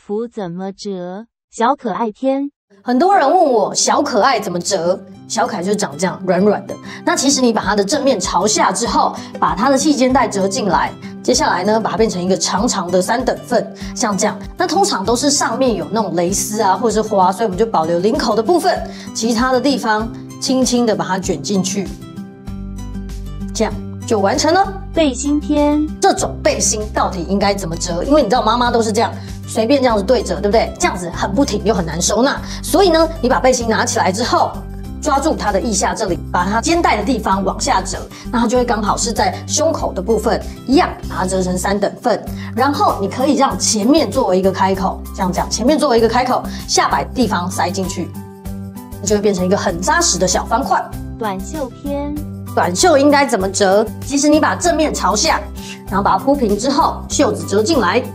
服怎么折？小可爱篇。 很多人问我小可爱怎么折，小可爱就长这样软软的。那其实你把它的正面朝下之后，把它的细肩带折进来，接下来呢，把它变成一个长长的3等份，像这样。那通常都是上面有那种蕾丝啊，或者是花，所以我们就保留领口的部分，其他的地方轻轻的把它卷进去，这样就完成了。 背心篇。 这种背心到底应该怎么折？因为你知道妈妈都是这样。随便这样子对折，对不对？这样子很不挺又很难收纳，所以呢，你把背心拿起来之后，抓住它的腋下这里，把它肩带的地方往下折，那它就会刚好是在胸口的部分，一样把它折成3等份。然后你可以让前面作为一个开口，这样讲，前面作为一个开口，下摆地方塞进去，就会变成一个很扎实的小方块。 短袖篇。 短袖应该怎么折？其实你把正面朝下，然后把它铺平之后，袖子折进来。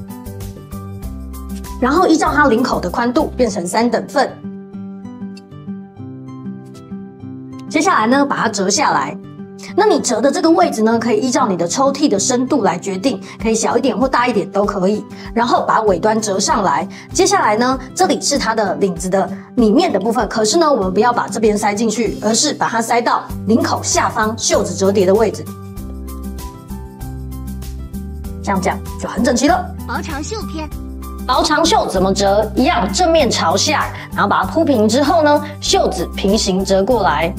然后依照它领口的宽度变成3等份，接下来呢，把它折下来。那你折的这个位置呢，可以依照你的抽屉的深度来决定，可以小一点或大一点都可以。然后把尾端折上来。接下来呢，这里是它的领子的里面的部分，可是呢，我们不要把这边塞进去，而是把它塞到领口下方袖子折叠的位置。像这样就很整齐了。 薄长袖篇。 薄长袖怎么折？一样正面朝下，然后把它铺平之后呢，袖子平行折过来，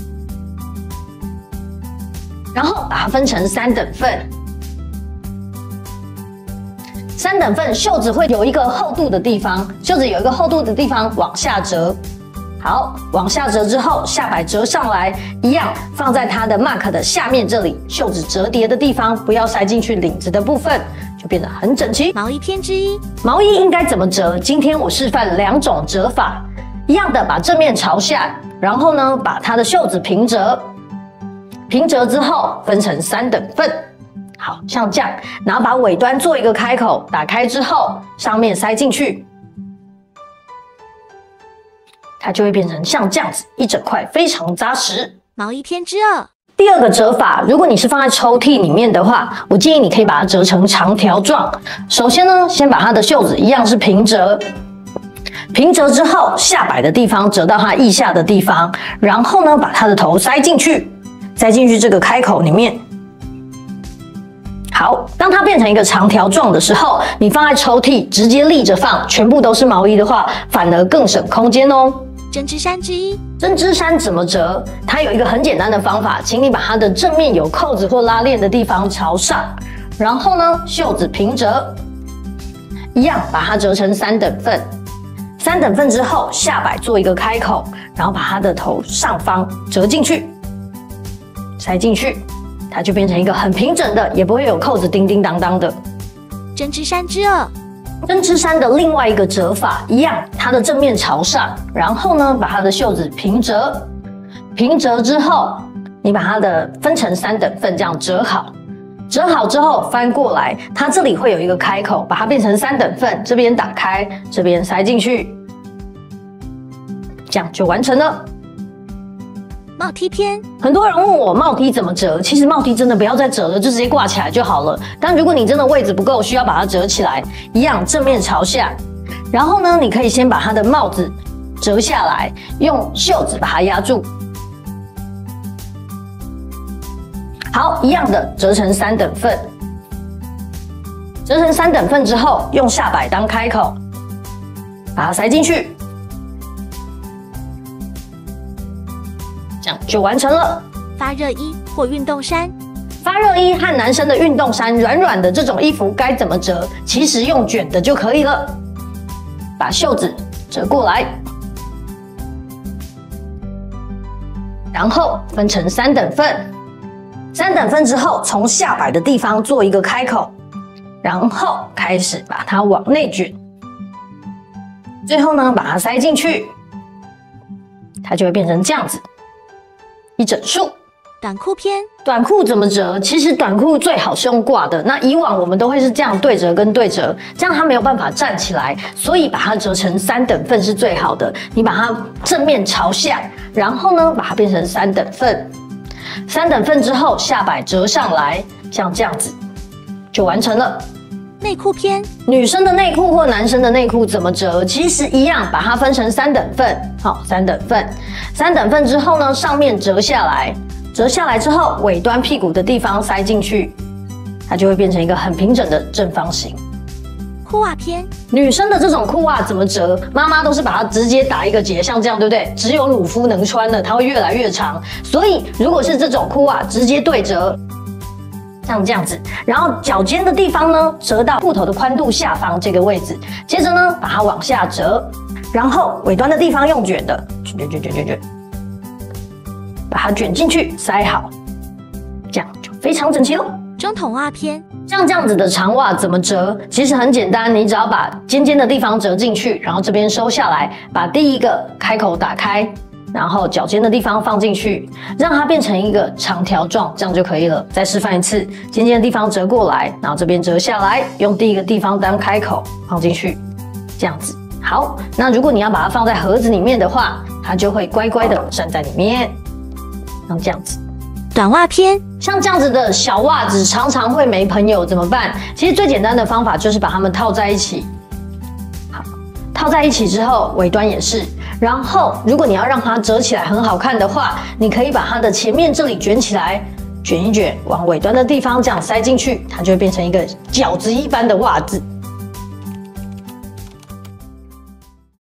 然后把它分成3等份。3等份，袖子会有一个厚度的地方，袖子有一个厚度的地方往下折。好，往下折之后，下摆折上来，一样放在它的 mark 的下面这里，袖子折叠的地方不要塞进去领子的部分，就变得很整齐。 毛衣篇之一。 毛衣应该怎么折？今天我示范2种折法，一样的把正面朝下，然后呢把它的袖子平折，平折之后分成3等份。好，像这样，然后把尾端做一个开口，打开之后上面塞进去。它就会变成像这样子一整块，非常扎实。 毛衣篇之2。 第2个折法，如果你是放在抽屉里面的话，我建议你可以把它折成长条状。首先呢，先把它的袖子一样是平折，平折之后下摆的地方折到它腋下的地方，然后呢把它的头塞进去，塞进去这个开口里面。好，当它变成一个长条状的时候，你放在抽屉直接立着放，全部都是毛衣的话，反而更省空间哦。 针织衫之一。 针织衫怎么折？它有一个很简单的方法，请你把它的正面有扣子或拉链的地方朝上，然后呢袖子平折，一样把它折成3等份。3等份之后，下摆做一个开口，然后把它的头上方折进去，塞进去，它就变成一个很平整的，也不会有扣子叮叮当当的。 针织衫之2。 针织衫的另外一个折法一样，它的正面朝上，然后呢，把它的袖子平折，平折之后，你把它的分成3等份，这样折好。折好之后翻过来，它这里会有一个开口，把它变成3等份，这边打开，这边塞进去，这样就完成了。 帽 T 篇。 很多人问我帽 T 怎么折，其实帽 T 真的不要再折了，就直接挂起来就好了。但如果你真的位置不够，需要把它折起来，一样正面朝下，然后呢，你可以先把它的帽子折下来，用袖子把它压住。好，一样的折成3等份，折成3等份之后，用下摆当开口，把它塞进去。这样就完成了。 发热衣或运动衫。 发热衣和男生的运动衫软软的这种衣服该怎么折？其实用卷的就可以了。把袖子折过来，然后分成3等份。3等份之后，从下摆的地方做一个开口，然后开始把它往内卷，最后呢把它塞进去，它就会变成这样子。一整束。 短裤篇。 短裤怎么折？其实短裤最好是用挂的。那以往我们都会是这样对折跟对折，这样它没有办法站起来，所以把它折成3等份是最好的。你把它正面朝下，然后呢把它变成3等份。3等份之后，下摆折上来，像这样子就完成了。 内裤篇， 女生的内裤或男生的内裤怎么折？其实一样，把它分成3等份。好，3等份，3等份之后呢，上面折下来，折下来之后，尾端屁股的地方塞进去，它就会变成一个很平整的正方形。 裤袜篇， 女生的这种裤袜怎么折？妈妈都是把它直接打一个结，像这样，对不对？只有乳夫能穿的，它会越来越长。所以如果是这种裤袜，直接对折。像这样子，然后脚尖的地方呢，折到裤头的宽度下方这个位置，接着呢，把它往下折，然后尾端的地方用卷的，卷，把它卷进去，塞好，这样就非常整齐咯。 中筒袜篇， 像这样子的长袜怎么折？其实很简单，你只要把尖尖的地方折进去，然后这边收下来，把第一个开口打开。然后脚尖的地方放进去，让它变成一个长条状，这样就可以了。再示范一次，尖尖的地方折过来，然后这边折下来，用第一个地方当开口放进去，这样子。好，那如果你要把它放在盒子里面的话，它就会乖乖的站在里面，像这样子。 短袜篇， 像这样子的小袜子常常会没朋友怎么办？其实最简单的方法就是把它们套在一起。好，套在一起之后，尾端也是。然后，如果你要让它折起来很好看的话，你可以把它的前面这里卷起来，卷一卷，往尾端的地方这样塞进去，它就会变成一个饺子一般的袜子。